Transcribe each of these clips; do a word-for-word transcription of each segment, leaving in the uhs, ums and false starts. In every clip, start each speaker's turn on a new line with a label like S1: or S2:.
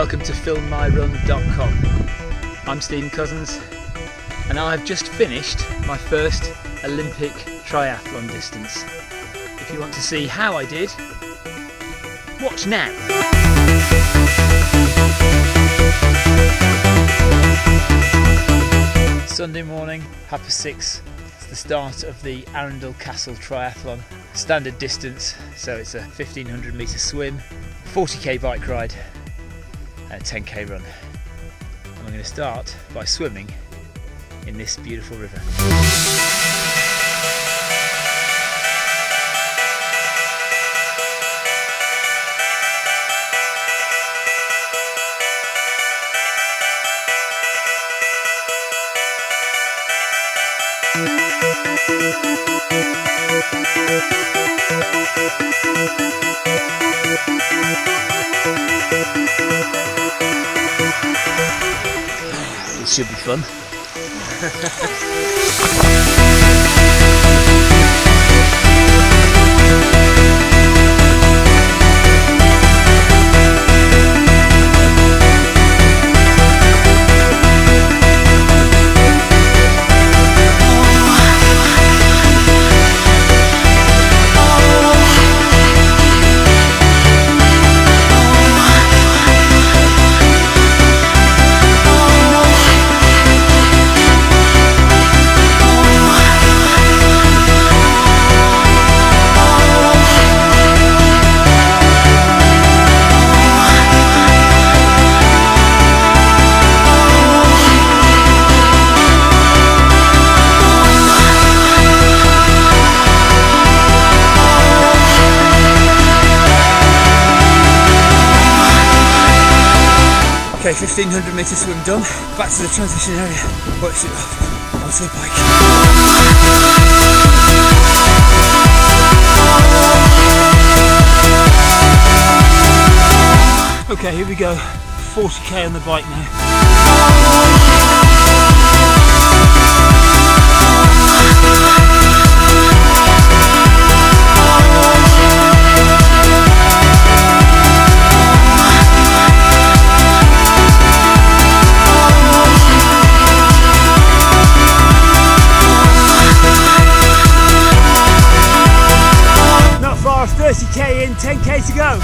S1: welcome to film my run dot com. I'm Stephen Cousins and I've just finished my first Olympic triathlon distance. If you want to see how I did, watch now. Sunday morning, half past six. It's the start of the Arundel Castle Triathlon. Standard distance, so it's a fifteen hundred metre swim, forty K bike ride and a ten K run. And we're going to start by swimming in this beautiful river. It should be fun. Okay, fifteen hundred metre swim done. Back to the transition area. Watch it off onto the bike. Okay, here we go. forty K on the bike now. thirty K in, ten K to go.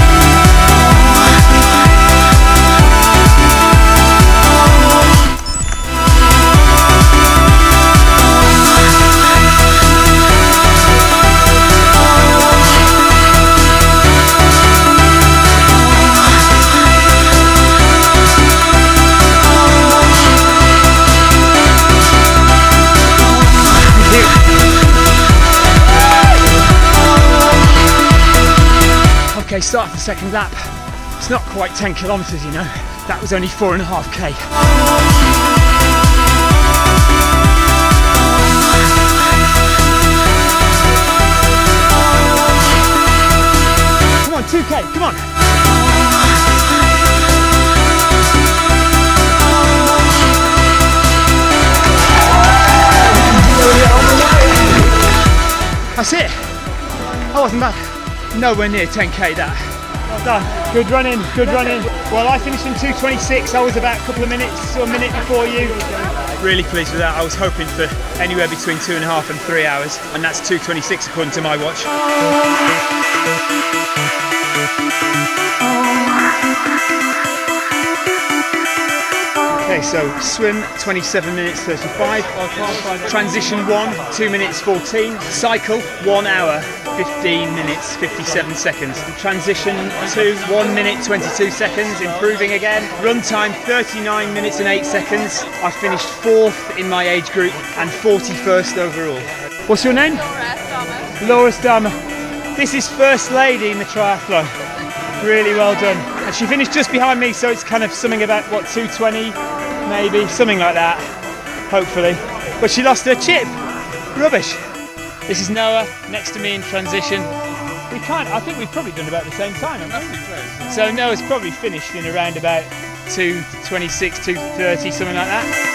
S1: Okay, start the second lap. It's not quite ten kilometres, you know. That was only four and a half K. Come on, two K, come on. That's it. That wasn't bad. Nowhere near ten K that. Well done. Good running, good running. Well, I finished in two twenty-six. I was about a couple of minutes or a minute before you. Really pleased with that. I was hoping for anywhere between two and a half and three hours, and that's two twenty-six according to my watch. Okay, so swim twenty-seven minutes thirty-five, transition one two minutes fourteen, cycle one hour fifteen minutes fifty-seven seconds, transition two one minute twenty-two seconds, improving again, run time thirty-nine minutes and eight seconds. I finished fourth in my age group and forty-first overall. What's your name? Laura Starmer. This is first lady in the triathlon. Really well done. And she finished just behind me, so it's kind of something about, what, two twenty, maybe, something like that, hopefully. But she lost her chip. Rubbish. This is Noah, next to me in transition. We kind of, I think we've probably done about the same time, haven't we? So Noah's probably finished in around about two twenty-six, two thirty, something like that.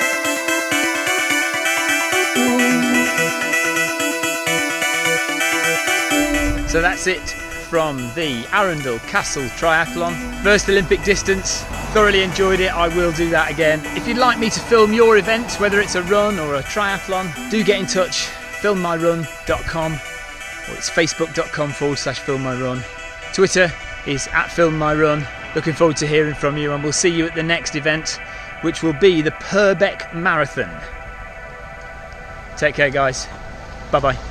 S1: So that's it from the Arundel Castle Triathlon. First Olympic distance, thoroughly enjoyed it. I will do that again. If you'd like me to film your event, whether it's a run or a triathlon, do get in touch. film my run dot com, or it's facebook.com forward slash filmmyrun. Twitter is at filmmyrun. Looking forward to hearing from you, and we'll see you at the next event, which will be the Purbeck Marathon. Take care, guys. Bye bye.